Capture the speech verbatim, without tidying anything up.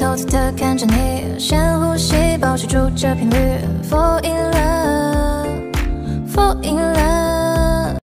由自的看着你，深呼吸，保持住这频率 ，fall in love。